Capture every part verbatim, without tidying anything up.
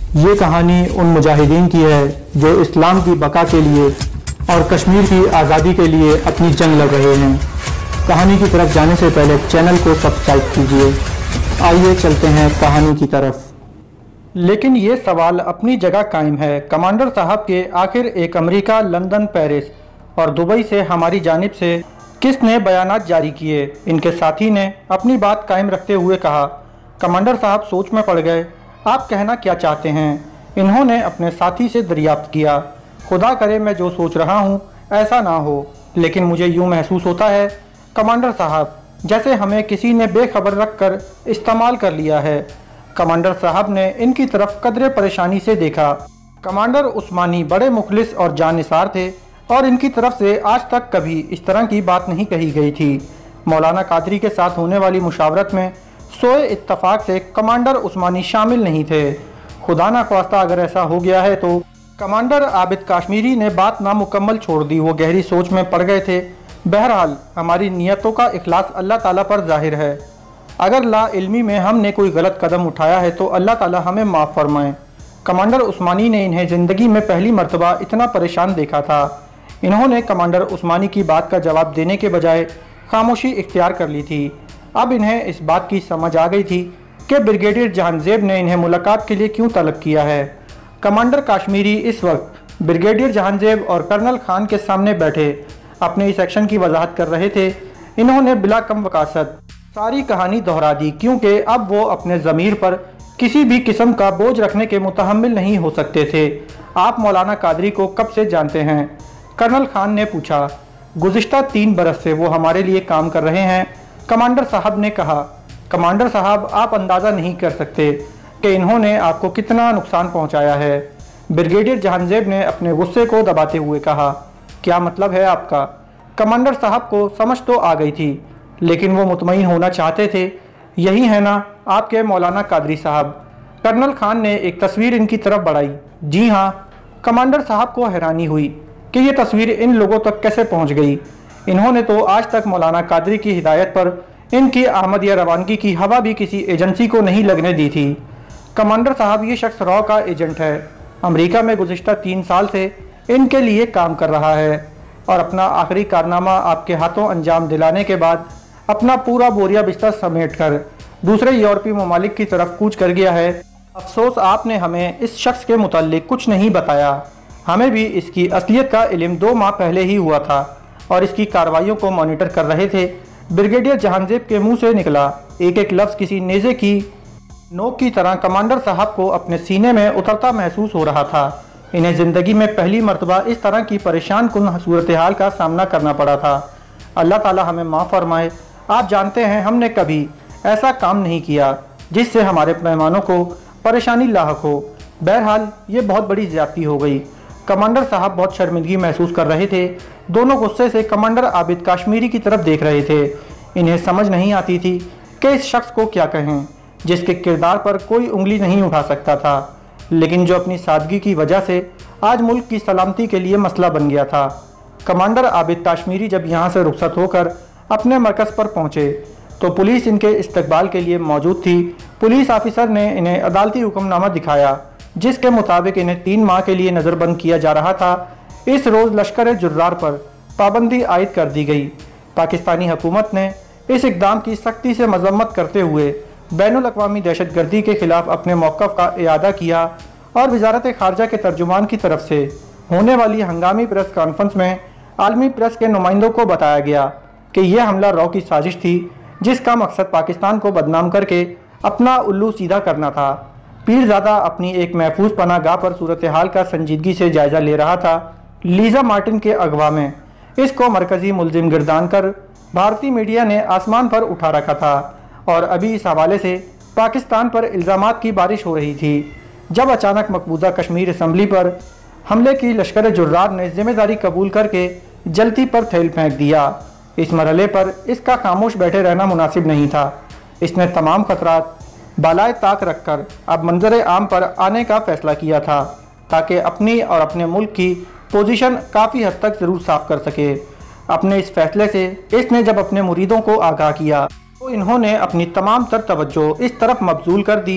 ये कहानी उन मुजाहिदीन की है जो इस्लाम की बका के लिए और कश्मीर की आज़ादी के लिए अपनी जंग लड़ रहे हैं। कहानी की तरफ जाने से पहले चैनल को सब्सक्राइब कीजिए। आइए चलते हैं कहानी की तरफ। लेकिन ये सवाल अपनी जगह कायम है। कमांडर साहब के आखिर एक अमेरिका, लंदन, पेरिस और दुबई से हमारी जानिब से किसने बयानात जारी किए? इनके साथी ने अपनी बात कायम रखते हुए कहा। कमांडर साहब सोच में पड़ गए। आप कहना क्या चाहते हैं? इन्होंने अपने साथी से दरियाफ्त किया। खुदा करे मैं जो सोच रहा हूँ ऐसा ना हो, लेकिन मुझे यूँ महसूस होता है कमांडर साहब जैसे हमें किसी ने बेखबर रख कर इस्तेमाल कर लिया है। कमांडर साहब ने इनकी तरफ कदरे परेशानी से देखा। कमांडर उस्मानी बड़े मुखलिस और जानिसार थे और इनकी तरफ से आज तक कभी इस तरह की बात नहीं कही गई थी। मौलाना कादरी के साथ होने वाली मुशावरत में सोए इत्तफाक से कमांडर उस्मानी शामिल नहीं थे। खुदा ना ख्वास्ता अगर ऐसा हो गया है तो कमांडर आबिद काश्मीरी ने बात नामुकम्मल छोड़ दी। वो गहरी सोच में पड़ गए थे। बहरहाल हमारी नीयतों का इखलास अल्लाह ताला पर जाहिर है। अगर ला इल्मी में हमने कोई गलत कदम उठाया है तो अल्लाह ताला हमें माफ़ फरमाए। कमांडर उस्मानी ने इन्हें ज़िंदगी में पहली मर्तबा इतना परेशान देखा था। इन्होंने कमांडर उस्मानी की बात का जवाब देने के बजाय खामोशी इख्तियार कर ली थी। अब इन्हें इस बात की समझ आ गई थी कि ब्रिगेडियर जहांगजेब ने इन्हें मुलाकात के लिए क्यों तलब किया है। कमांडर काश्मीरी इस वक्त ब्रिगेडियर जहांगजेब और कर्नल खान के सामने बैठे अपने इस एक्शन की वजाहत कर रहे थे। इन्होंने बिला कम वकासत सारी कहानी दोहरा दी, क्योंकि अब वो अपने ज़मीर पर किसी भी किस्म का बोझ रखने के मुतहम्मिल नहीं हो सकते थे। आप मौलाना कादरी को कब से जानते हैं? कर्नल खान ने पूछा। गुज़िश्ता तीन बरस से वो हमारे लिए काम कर रहे हैं, कमांडर साहब ने कहा। कमांडर साहब आप अंदाज़ा नहीं कर सकते कि इन्होंने आपको कितना नुकसान पहुंचाया है। ब्रिगेडियर जहांगजेब ने अपने गुस्से को दबाते हुए कहा। क्या मतलब है आपका? कमांडर साहब को समझ तो आ गई थी, लेकिन वो मुतमईन होना चाहते थे। यही है ना आपके मौलाना कादरी साहब? कर्नल खान ने एक तस्वीर इनकी तरफ बढ़ाई। जी हाँ। कमांडर साहब को हैरानी हुई कि ये तस्वीर इन लोगों तक कैसे पहुंच गई। इन्होंने तो आज तक मौलाना कादरी की हिदायत पर इनकी आमद या रवानगी की हवा भी किसी एजेंसी को नहीं लगने दी थी। कमांडर साहब ये शख्स रॉ का एजेंट है। अमेरिका में गुज़िश्ता तीन साल से इनके लिए काम कर रहा है और अपना आखिरी कारनामा आपके हाथों अंजाम दिलाने के बाद अपना पूरा बोरिया बिस्तर समेट कर दूसरे यूरोपीय ममालिक की तरफ कूच कर गया है। अफसोस आपने हमें इस शख्स के मुताल्लिक कुछ नहीं बताया। हमें भी इसकी असलियत का इल्म दो माह पहले ही हुआ था और इसकी कार्रवाइयों को मॉनिटर कर रहे थे। ब्रिगेडियर जहांगजेब के मुंह से निकला एक एक लफ्ज़ किसी नेज़े की नोक की तरह कमांडर साहब को अपने सीने में उतरता महसूस हो रहा था। इन्हें ज़िंदगी में पहली मर्तबा इस तरह की परेशान कुन सूरत हाल का सामना करना पड़ा था। अल्लाह ताला हमें माफ़ फरमाए। आप जानते हैं हमने कभी ऐसा काम नहीं किया जिससे हमारे मेहमानों को परेशानी लाहक हो। बहरहाल ये बहुत बड़ी ज़्यादती हो गई। कमांडर साहब बहुत शर्मिंदगी महसूस कर रहे थे। दोनों गुस्से से कमांडर आबिद काश्मीरी की तरफ देख रहे थे। इन्हें समझ नहीं आती थी कि इस शख्स को क्या कहें जिसके किरदार पर कोई उंगली नहीं उठा सकता था, लेकिन जो अपनी सादगी की वजह से आज मुल्क की सलामती के लिए मसला बन गया था। कमांडर आबिद काश्मीरी जब यहाँ से रुखसत होकर अपने मरकज़ पर पहुँचे तो पुलिस इनके इस्तकबाल के लिए मौजूद थी। पुलिस ऑफिसर ने इन्हें अदालती हुक्मनामा दिखाया जिसके मुताबिक इन्हें तीन माह के लिए नज़रबंद किया जा रहा था। इस रोज़ लश्कर जुर्रार पर पाबंदी आयद कर दी गई। पाकिस्तानी हुकूमत ने इस इक़दाम की सख्ती से मजम्मत करते हुए बैनुल अक़वामी दहशत गर्दी के ख़िलाफ़ अपने मौक़िफ़ का इआदा किया और वज़ारत ख़ारजा के तर्जुमान की तरफ से होने वाली हंगामी प्रेस कॉन्फ्रेंस में आलमी प्रेस के नुमाइंदों को बताया गया कि यह हमला रॉ की साजिश थी जिसका मकसद पाकिस्तान को बदनाम करके अपना उल्लू सीधा करना था। पीरज़ादा अपनी एक महफूज पनागाह पर सूरत हाल का संजीदगी से जायज़ा ले रहा था। लीज़ा मार्टिन के अगवा में इसको मरकज़ी मुलजिम गिरदान कर भारतीय मीडिया ने आसमान पर उठा रखा था और अभी इस हवाले से पाकिस्तान पर इल्ज़ामात की बारिश हो रही थी जब अचानक मकबूजा कश्मीर असम्बली पर हमले की लश्कर जुर्रार ने जिम्मेदारी कबूल करके जलती पर थैल फेंक दिया। इस मरहले पर इसका खामोश बैठे रहना मुनासिब नहीं था। इसने तमाम खतरात बालाए ताक रखकर अब मंजर आम पर आने का फ़ैसला किया था ताकि अपनी और अपने मुल्क की पोजीशन काफ़ी हद तक ज़रूर साफ़ कर सके। अपने इस फैसले से इसने जब अपने मुरीदों को आगाह किया तो इन्होंने अपनी तमाम तर तवज्जो इस तरफ मबजूल कर दी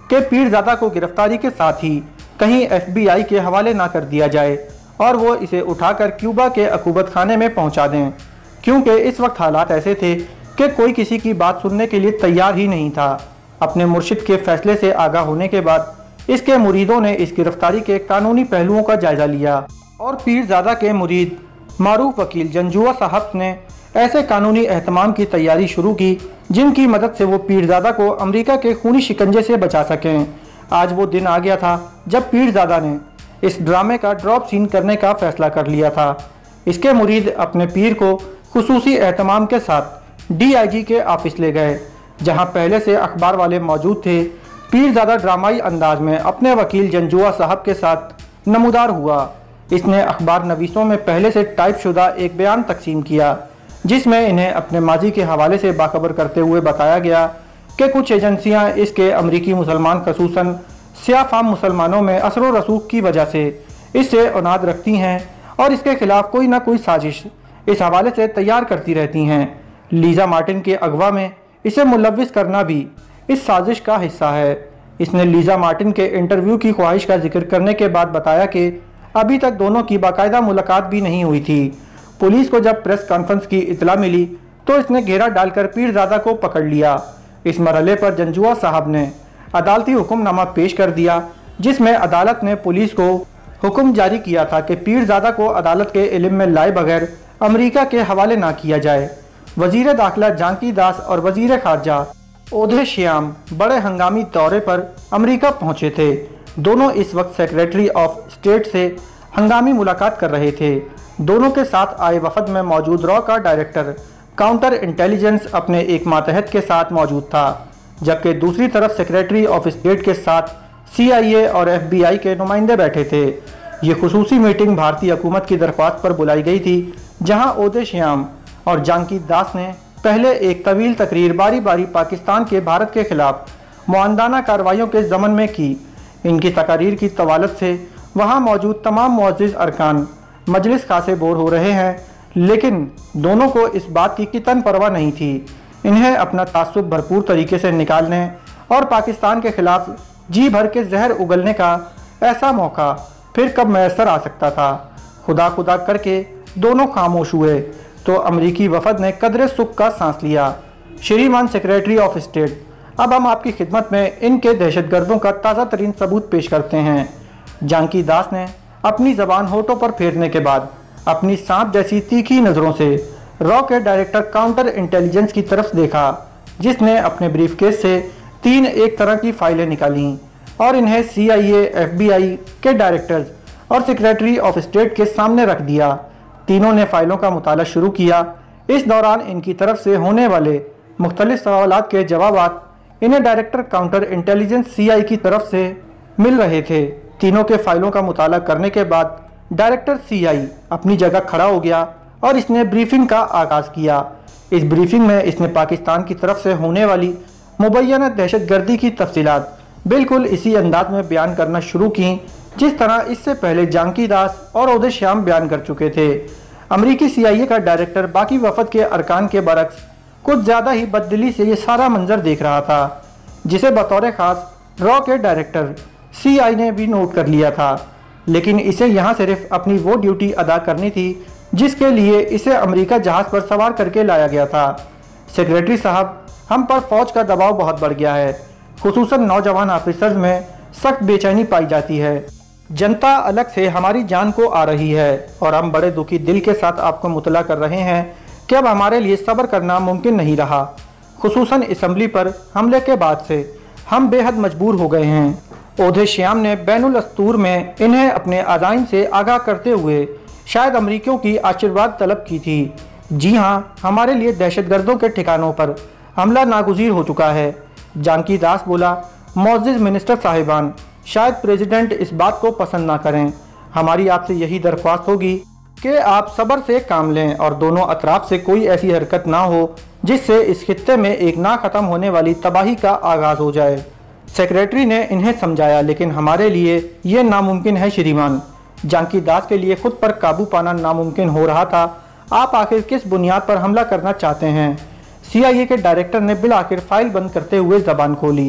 कि पीरजादा को गिरफ्तारी के साथ ही कहीं एफ बी आई के हवाले ना कर दिया जाए और वो इसे उठाकर क्यूबा के अकूबत खाने में पहुंचा दें, क्योंकि इस वक्त हालात ऐसे थे कि कोई किसी की बात सुनने के लिए तैयार ही नहीं था। अपने मुर्शिद के फैसले से आगाह होने के बाद इसके मुरीदों ने इस गिरफ्तारी के कानूनी पहलुओं का जायजा लिया और पीरजादा के मुरीद मारूफ वकील जंजुआ साहब ने ऐसे कानूनी एहतमाम की तैयारी शुरू की जिनकी मदद से वो पीरजादा को अमेरिका के खूनी शिकंजे से बचा सकें। आज वो दिन आ गया था जब पीरजादा ने इस ड्रामे का ड्रॉप सीन करने का फैसला कर लिया था। इसके मुरीद अपने पीर को खुसूसी एहतमाम के साथ डी आई जी के ऑफिस ले गए, जहां पहले से अखबार वाले मौजूद थे। पीरजादा ड्रामाई अंदाज में अपने वकील जंजुआ साहब के साथ नमूदार हुआ। इसने अखबार नवीसों में पहले से टाइप शुदा एक बयान तकसीम किया, जिसमें इन्हें अपने माजी के हवाले से बाखबर करते हुए बताया गया कि कुछ एजेंसियां इसके अमरीकी मुसलमान खसूसन स्याह फाम मुसलमानों में असर व रसूख की वजह से इससे औनाद रखती हैं और इसके खिलाफ कोई ना कोई साजिश इस हवाले से तैयार करती रहती हैं। लीजा मार्टिन के अगवा में इसे मुलव्विस करना भी इस साजिश का हिस्सा है। इसने लीजा मार्टिन के इंटरव्यू की ख्वाहिश का जिक्र करने के बाद बताया कि अभी तक दोनों की बाकायदा मुलाकात भी नहीं हुई थी। पुलिस को जब प्रेस कॉन्फ्रेंस की इतला मिली तो इसने घेरा डालकर पीरजादा को पकड़ लिया। इस मरहले पर जंजुआ साहब ने अदालती हुक्मनामा पेश कर दिया, जिसमें अदालत ने पुलिस को हुक्म जारी किया था कि पीरजादा को अदालत के इल्म में लाए बगैर अमेरिका के हवाले ना किया जाए। वजीर दाखिला जानकी दास और वजीर खारजा ओधे श्याम बड़े हंगामी दौरे पर अमेरिका पहुंचे थे। दोनों इस वक्त सेक्रेटरी ऑफ स्टेट से हंगामी मुलाकात कर रहे थे। दोनों के साथ आए वफद में मौजूद रॉ का डायरेक्टर काउंटर इंटेलिजेंस अपने एक मातहत के साथ मौजूद था, जबकि दूसरी तरफ सेक्रेटरी ऑफ स्टेट के साथ सी आई ए और एफ बी आई के नुमाइंदे बैठे थे। ये खुसूसी मीटिंग भारतीय हुकूमत की दरख्वास्त पर बुलाई गई थी, जहां ओधे श्याम और जानकी दास ने पहले एक तवील तकरीर बारी बारी पाकिस्तान के भारत के खिलाफ मुआंदाना कार्रवाइयों के ज़मन में की। इनकी तकारीर की तवालत से वहाँ मौजूद तमाम मुअज़्ज़िज़ अरकान मजलिस खासे बोर हो रहे हैं, लेकिन दोनों को इस बात की कितन परवाह नहीं थी। इन्हें अपना तासुब भरपूर तरीके से निकालने और पाकिस्तान के खिलाफ जी भर के जहर उगलने का ऐसा मौका फिर कब मैसर आ सकता था। खुदा खुदा करके दोनों खामोश हुए तो अमरीकी वफद ने कदरे सुख का सांस लिया। श्रीमान सेक्रेटरी ऑफ स्टेट, अब हम आपकी खिदमत में इनके दहशतगर्दों का ताज़ा तरीन सबूत पेश करते हैं। जानकी दास ने अपनी ज़बान होठों पर फेरने के बाद अपनी सांप जैसी तीखी नज़रों से रॉ के डायरेक्टर काउंटर इंटेलिजेंस की तरफ देखा, जिसने अपने ब्रीफकेस से तीन एक तरह की फाइलें निकालीं और इन्हें सी आई ए, एफ बी आई के डायरेक्टर्स और सेक्रेटरी ऑफ स्टेट के सामने रख दिया। तीनों ने फाइलों का मुताला शुरू किया। इस दौरान इनकी तरफ से होने वाले मुख्तलिफ सवालात के जवाब इन्हें director counter intelligence C I की तरफ से मिल रहे थे। तीनों के फाइलों का मुताला करने के बाद डायरेक्टर सी आई अपनी जगह खड़ा हो गया और इसने ब्रीफिंग का आगाज़ किया। इस ब्रीफिंग में इसने पाकिस्तान की तरफ से होने वाली मुबैना दहशतगर्दी की तफसीलात बिल्कुल इसी अंदाज में बयान करना शुरू की जिस तरह इससे पहले जानकी दास और ओधे श्याम बयान कर चुके थे। अमरीकी सी आई ए का डायरेक्टर बाकी वफद के अरकान के बरक्स कुछ ज़्यादा ही बददिली से ये सारा मंजर देख रहा था, जिसे बतौर ख़ास रॉ के डायरेक्टर सी आई ने भी नोट कर लिया था। लेकिन इसे यहाँ सिर्फ अपनी वो ड्यूटी अदा करनी थी जिसके लिए इसे अमेरिका जहाज़ पर सवार करके लाया गया था। सेक्रेटरी साहब, हम पर फ़ौज का दबाव बहुत बढ़ गया है, खुसूसन नौजवान ऑफिसर्स में सख्त बेचैनी पाई जाती है। जनता अलग से हमारी जान को आ रही है और हम बड़े दुखी दिल के साथ आपको मुतला कर रहे हैं कि अब हमारे लिए सब्र करना मुमकिन नहीं रहा। खुसूसन असम्बली पर हमले के बाद से हम बेहद मजबूर हो गए हैं। ओधे श्याम ने बैनुल अस्तूर में इन्हें अपने अज़ाइम से आगाह करते हुए शायद अमरीकियों की आशीर्वाद तलब की थी। जी हाँ, हमारे लिए दहशतगर्दों के ठिकानों पर हमला नागुज़ीर हो चुका है। जानकी दास बोला, मुअज़्ज़िज़ मिनिस्टर साहिबान, शायद प्रेसिडेंट इस बात को पसंद ना करें। हमारी आपसे यही दरख्वास्त होगी कि आप सब्र से काम लें और दोनों अतराफ से कोई ऐसी हरकत ना हो जिससे इस खित्ते में एक ना ख़त्म होने वाली तबाही का आगाज़ हो जाए। सेक्रेटरी ने इन्हें समझाया, लेकिन हमारे लिए ये नामुमकिन है श्रीमान। जानकी दास के लिए खुद पर काबू पाना नामुमकिन हो रहा था। आप आखिर किस बुनियाद पर हमला करना चाहते हैं? सी आई ए के डायरेक्टर ने बिल आखिर फाइल बंद करते हुए ज़बान खोली।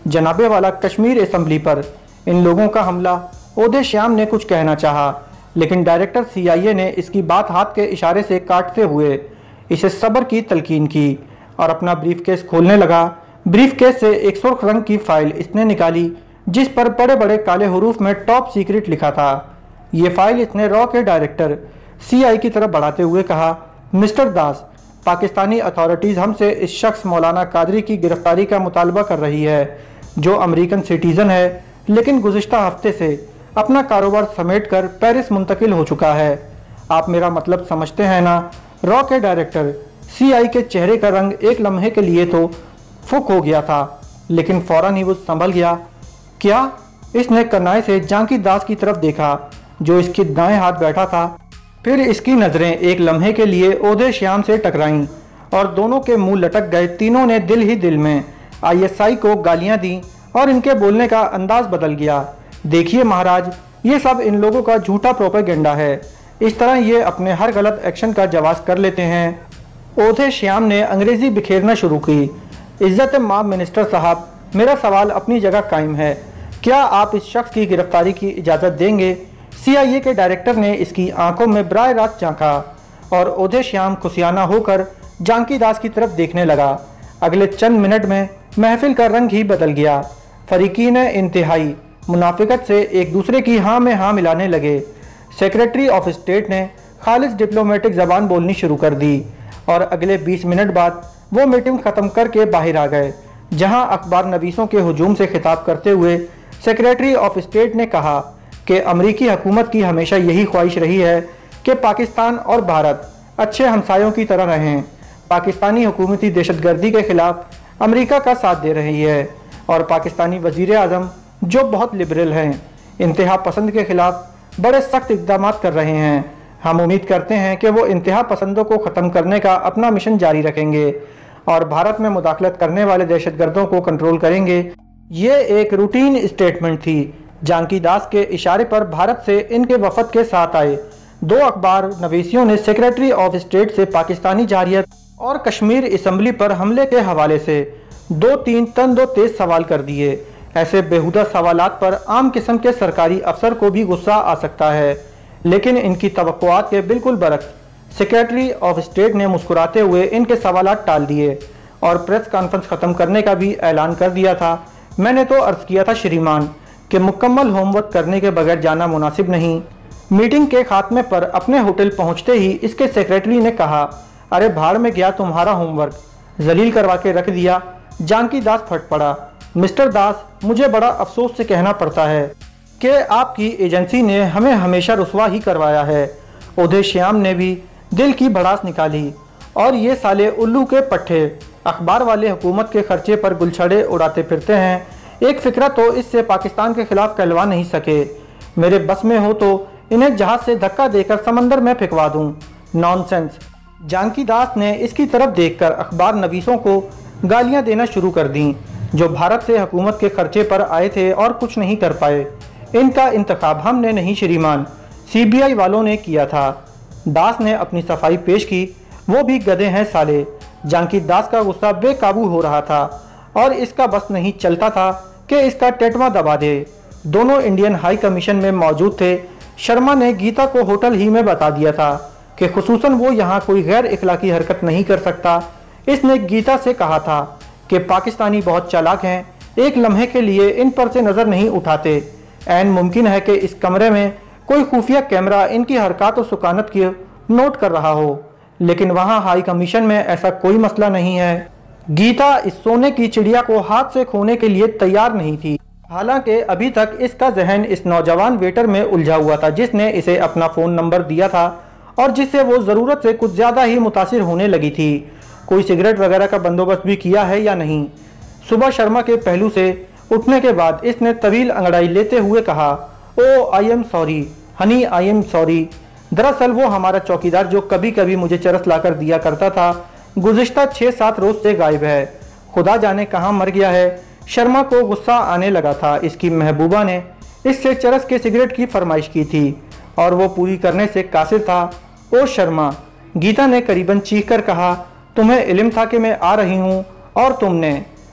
जनाबे वाला कश्मीर असेंबली पर इन लोगों का हमला। ओधे श्याम ने कुछ कहना चाहा, लेकिन डायरेक्टर सी आई ए ने इसकी बात हाथ के इशारे से काटते हुए इसे सब्र की तलकीन की और अपना ब्रीफकेस खोलने लगा। ब्रीफकेस से एक सुर्ख रंग की फाइल इसने निकाली जिस पर बड़े बड़े काले हरूफ में टॉप सीक्रेट लिखा था। ये फाइल इसने रॉ के डायरेक्टर सी आई की तरफ बढ़ाते हुए कहा, मिस्टर दास, पाकिस्तानी अथॉरिटीज़ हमसे इस शख्स मौलाना कादरी की गिरफ्तारी का मुतालबा कर रही है, जो अमेरिकन सिटीज़न है लेकिन गुज़िश्ता हफ्ते से अपना कारोबार समेट कर पेरिस मुंतकिल हो चुका है। आप मेरा मतलब समझते हैं ना? रॉ के डायरेक्टर सी आई के चेहरे का रंग एक लम्हे के लिए तो फुक हो गया था, लेकिन फौरन ही वो संभल गया। क्या? इसने कन्नाए से जानकी दास की तरफ देखा जो इसके दाएं हाथ बैठा था। फिर इसकी नज़रें एक लम्हे के लिए ओधे श्याम से टकराईं और दोनों के मुंह लटक गए। तीनों ने दिल ही दिल में आई एस आई को गालियां दी और इनके बोलने का अंदाज बदल गया। देखिए महाराज, ये सब इन लोगों का झूठा प्रोपेगेंडा है। इस तरह ये अपने हर गलत एक्शन का जवाब कर लेते हैं। ओधे श्याम ने अंग्रेज़ी बिखेरना शुरू की। इज्जत माम मिनिस्टर साहब, मेरा सवाल अपनी जगह कायम है। क्या आप इस शख्स की गिरफ्तारी की इजाज़त देंगे? सी आई ए के डायरेक्टर ने इसकी आंखों में बराह रास्त झांका और ओधे श्याम खुशियाना होकर जानकी दास की तरफ देखने लगा। अगले चंद मिनट में महफिल का रंग ही बदल गया। फरीकीन इंतहाई मुनाफिकत से एक दूसरे की हाँ में हाँ मिलाने लगे। सेक्रेटरी ऑफ स्टेट ने खालिस डिप्लोमेटिक ज़बान बोलनी शुरू कर दी और अगले बीस मिनट बाद वो मीटिंग ख़त्म करके बाहर आ गए, जहां अखबार नवीसों के हुजूम से खिताब करते हुए सेक्रेटरी ऑफ स्टेट ने कहा कि अमरीकी हुकूमत की हमेशा यही ख्वाहिश रही है कि पाकिस्तान और भारत अच्छे हमसायों की तरह रहें। पाकिस्तानी हुकूमती दहशतगर्दी के ख़िलाफ़ अमेरिका का साथ दे रही है और पाकिस्तानी वज़ीर आज़म, जो बहुत लिबरल हैं, इंतहा पसंद के ख़िलाफ़ बड़े सख्त इक़दाम कर रहे हैं। हम उम्मीद करते हैं कि वो इंतहा पसंदों को ख़त्म करने का अपना मिशन जारी रखेंगे और भारत में मुदाखलत करने वाले दहशतगर्दों को कंट्रोल करेंगे। ये एक रूटीन स्टेटमेंट थी। जानकी दास के इशारे पर भारत से इनके वफद के साथ आए दो अखबार नवीसियों ने सेक्रेटरी ऑफ स्टेट से पाकिस्तानी जारियत और कश्मीर असेंबली पर हमले के हवाले से दो तीन तन दो तेज सवाल कर दिए। ऐसे बेहुदा सवालात पर आम किस्म के सरकारी अफसर को भी गुस्सा आ सकता है, लेकिन इनकी तवक्कुआत के बिल्कुल बरक्स सेक्रेटरी ऑफ स्टेट ने मुस्कुराते हुए इनके सवालात टाल दिए और प्रेस कॉन्फ्रेंस ख़त्म करने का भी ऐलान कर दिया था। मैंने तो अर्ज़ किया था श्रीमान कि मुकम्मल होमवर्क करने के बगैर जाना मुनासिब नहीं। मीटिंग के खात्मे पर अपने होटल पहुंचते ही इसके सेक्रेटरी ने कहा, अरे भाड़ में गया तुम्हारा होमवर्क, जलील करवा के रख दिया। जानकी दास फट पड़ा। मिस्टर दास, मुझे बड़ा अफसोस से कहना पड़ता है कि आपकी एजेंसी ने हमें हमेशा रुसवा ही करवाया है। ओधे श्याम ने भी दिल की भड़ास निकाली और ये साले उल्लू के पट्टे अखबार वाले हुकूमत के खर्चे पर गुलछड़े उड़ाते फिरते हैं। एक फ़िक्रा तो इससे पाकिस्तान के खिलाफ कहलवा नहीं सके। मेरे बस में हो तो इन्हें जहाज़ से धक्का देकर समंदर में फेंकवा दूं। नॉनसेंस। जानकी दास ने इसकी तरफ देखकर अखबार नवीसों को गालियां देना शुरू कर दी, जो भारत से हुकूमत के खर्चे पर आए थे और कुछ नहीं कर पाए। इनका इंतखाब हमने नहीं श्रीमान, सी बी आई वालों ने किया था। दास ने अपनी सफाई पेश की। वो भी गधे हैं साले। जानकी दास का गुस्सा बेकाबू हो रहा था और इसका बस नहीं चलता था कि इसका टेटवा दबा दे। दोनों इंडियन हाई कमीशन में मौजूद थे। शर्मा ने गीता को होटल ही में बता दिया था कि खुसूसन वो यहाँ कोई गैर इखलाकी हरकत नहीं कर सकता। इसने गीता से कहा था कि पाकिस्तानी बहुत चालाक हैं, एक लम्हे के लिए इन पर से नज़र नहीं उठाते। ऐन मुमकिन है कि इस कमरे में कोई खुफिया कैमरा इनकी हरकत और सुकानत की नोट कर रहा हो, लेकिन वहाँ हाई कमीशन में ऐसा कोई मसला नहीं है। गीता इस सोने की चिड़िया को हाथ से खोने के लिए तैयार नहीं थी। हालांकि अभी तक इसका जहन इस नौजवान वेटर में उलझा हुआ था जिसने इसे अपना फ़ोन नंबर दिया था और जिससे वो ज़रूरत से कुछ ज़्यादा ही मुतासिर होने लगी थी। कोई सिगरेट वगैरह का बंदोबस्त भी किया है या नहीं? सुबह शर्मा के पहलू से उठने के बाद इसने तवील अंगड़ाई लेते हुए कहा, oh I am sorry honey, I am sorry. दरअसल वो हमारा चौकीदार जो कभी कभी मुझे चरस लाकर दिया करता था, गुज़िश्ता छः सात रोज़ से गायब है। खुदा जाने कहाँ मर गया है। शर्मा को गुस्सा आने लगा था। इसकी महबूबा ने इससे चरस के सिगरेट की फरमाइश की थी और वो पूरी करने से कासिर था। ओ शर्मा, गीता ने करीबन चीख कर कहा, तुम्हें इल्म था कि मैं आ रही हूँ और तुमने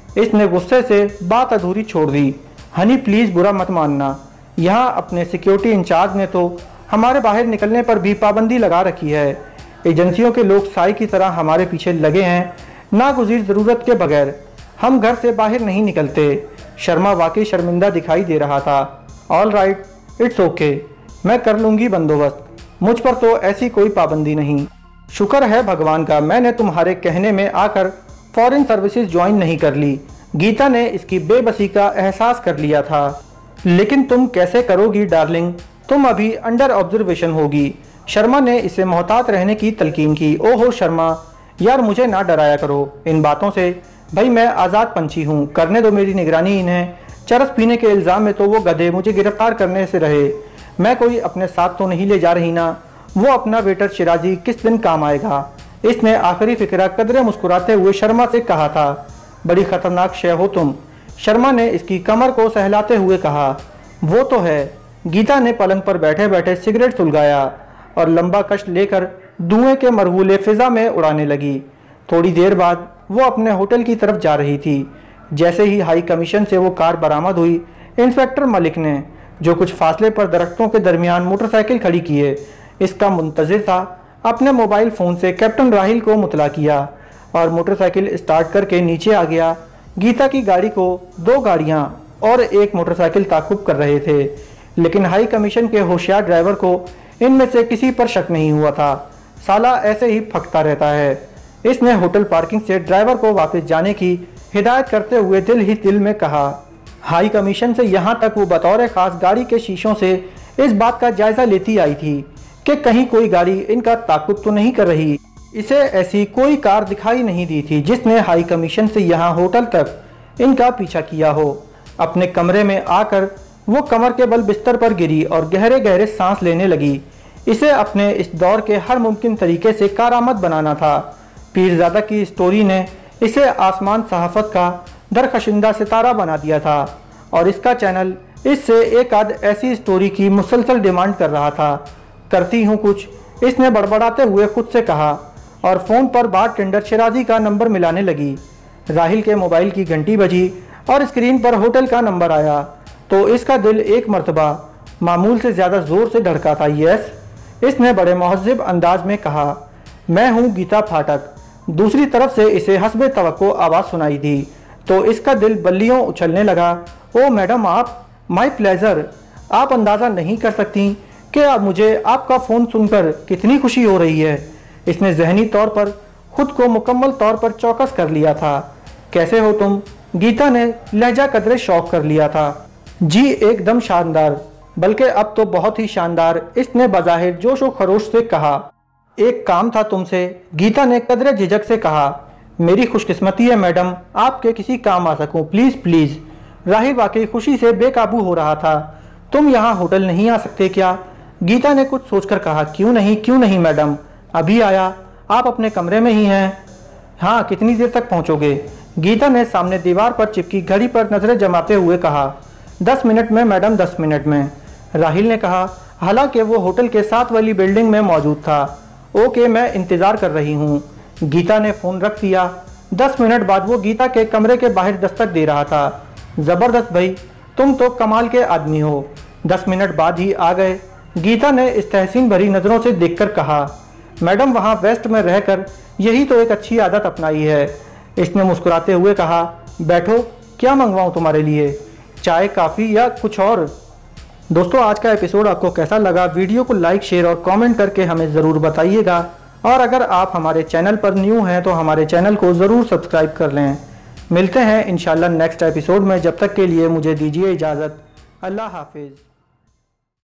इसने गुस्से से बात अधूरी छोड़ दी। हनी प्लीज़ बुरा मत मानना, यहाँ अपने सिक्योरिटी इंचार्ज ने तो हमारे बाहर निकलने पर भी पाबंदी लगा रखी है। एजेंसियों के लोग साई की तरह हमारे पीछे लगे हैं, नागुज़ीर ज़रूरत के बगैर हम घर से बाहर नहीं निकलते। शर्मा वाकई शर्मिंदा दिखाई दे रहा था। ऑल राइट, इट्स ओके, मैं कर लूँगी बंदोबस्त, मुझ पर तो ऐसी कोई पाबंदी नहीं। शुक्र है भगवान का मैंने तुम्हारे कहने में आकर फॉरेन सर्विसेज ज्वाइन नहीं कर ली। गीता ने इसकी बेबसी का एहसास कर लिया था। लेकिन तुम कैसे करोगी डार्लिंग, तुम अभी अंडर ऑब्जर्वेशन होगी। शर्मा ने इसे मोहतात रहने की तलकीन की। ओहो शर्मा, यार मुझे ना डराया करो इन बातों से, भाई मैं आज़ाद पंछी हूँ, करने दो मेरी निगरानी इन्हें। चरस पीने के इल्ज़ाम में तो वो गधे मुझे गिरफ्तार करने से रहे, मैं कोई अपने साथ तो नहीं ले जा रही ना। वो अपना वेटर शिराजी किस दिन काम आएगा। इसने आखिरी फिक्रा कदरे मुस्कुराते हुए शर्मा से कहा था। बड़ी खतरनाक शय हो तुम, शर्मा ने इसकी कमर को सहलाते हुए कहा। वो तो है। गीता ने पलंग पर बैठे बैठे सिगरेट सुलगाया और लंबा कश लेकर धुएं के मरहूले फिजा में उड़ाने लगी। थोड़ी देर बाद वो अपने होटल की तरफ जा रही थी। जैसे ही हाई कमीशन से वो कार बरामद हुई, इंस्पेक्टर मलिक ने, जो कुछ फासले पर दरख्तों के दरमियान मोटरसाइकिल खड़ी किए इसका मुंतजिर था, अपने मोबाइल फ़ोन से कैप्टन राहिल को मुतला किया और मोटरसाइकिल स्टार्ट करके नीचे आ गया। गीता की गाड़ी को दो गाड़ियां और एक मोटरसाइकिल ताकुब कर रहे थे, लेकिन हाई कमीशन के होशियार ड्राइवर को इनमें से किसी पर शक नहीं हुआ था। साला ऐसे ही फकता रहता है। इसने होटल पार्किंग से ड्राइवर को वापस जाने की हिदायत करते हुए दिल ही दिल में कहा। हाई कमीशन से यहाँ तक वो बतौर खास गाड़ी के शीशों से इस बात का जायजा लेती आई थी कि कहीं कोई गाड़ी इनका ताकुब तो नहीं कर रही। इसे ऐसी कोई कार दिखाई नहीं दी थी जिसने हाई कमीशन से यहाँ होटल तक इनका पीछा किया हो। अपने कमरे में आकर वो कमर के बल बिस्तर पर गिरी और गहरे गहरे सांस लेने लगी। इसे अपने इस दौर के हर मुमकिन तरीके से कारामद बनाना था। पीरजादा की स्टोरी ने इसे आसमान सहाफत का दरखशिंदा सितारा बना दिया था और इसका चैनल इससे एक आध ऐसी स्टोरी की मुसलसल डिमांड कर रहा था। करती हूँ कुछ, इसने बड़बड़ाते हुए खुद से कहा और फ़ोन पर बारटेंडर शिराजी का नंबर मिलाने लगी। राहिल के मोबाइल की घंटी बजी और स्क्रीन पर होटल का नंबर आया तो इसका दिल एक मर्तबा मामूल से ज़्यादा ज़ोर से धड़का था। यस, इसने बड़े महज़्ज़ब अंदाज में कहा, मैं हूँ गीता फाटक। दूसरी तरफ से इसे हस्बे तवक्को आवाज़ सुनाई दी तो इसका दिल बल्लियों उछलने लगा। ओ मैडम आप, माय प्लेजर। आप अंदाज़ा नहीं कर सकती कि अब मुझे आपका फ़ोन सुनकर कितनी खुशी हो रही है। इसने जहनी तौर पर खुद को मुकम्मल तौर पर चौकस कर लिया था। कैसे हो तुम? गीता ने लहजा कदरे शौक कर लिया था। जी एकदम शानदार, बल्कि अब तो बहुत ही शानदार, इसने बज़ाहिर जोश व खरोश से कहा। एक काम था तुमसे, गीता ने कदरे झिझक से कहा। मेरी खुशकिस्मती है मैडम आपके किसी काम आ सकूं, प्लीज़ प्लीज़। राहिल वाकई खुशी से बेकाबू हो रहा था। तुम यहाँ होटल नहीं आ सकते क्या? गीता ने कुछ सोचकर कहा। क्यों नहीं क्यों नहीं मैडम, अभी आया, आप अपने कमरे में ही हैं। हाँ, कितनी देर तक पहुँचोगे? गीता ने सामने दीवार पर चिपकी घड़ी पर नज़रें जमाते हुए कहा। दस मिनट में मैडम, दस मिनट में, राहिल ने कहा, हालांकि वो होटल के साथ वाली बिल्डिंग में मौजूद था। ओके, मैं इंतज़ार कर रही हूँ। गीता ने फ़ोन रख दिया। दस मिनट बाद वो गीता के कमरे के बाहर दस्तक दे रहा था। ज़बरदस्त भाई, तुम तो कमाल के आदमी हो। दस मिनट बाद ही आ गए। गीता ने इस तहसीन भरी नज़रों से देखकर कहा, मैडम वहाँ वेस्ट में रहकर यही तो एक अच्छी आदत अपनाई है। इसने मुस्कुराते हुए कहा, बैठो, क्या मंगवाऊँ तुम्हारे लिए, चाय, कॉफ़ी या कुछ और? दोस्तों, आज का एपिसोड आपको कैसा लगा? वीडियो को लाइक, शेयर और कमेंट करके हमें ज़रूर बताइएगा। और अगर आप हमारे चैनल पर न्यू हैं तो हमारे चैनल को ज़रूर सब्सक्राइब कर लें। मिलते हैं इंशाल्लाह नेक्स्ट एपिसोड में। जब तक के लिए मुझे दीजिए इजाज़त। अल्लाह हाफिज़।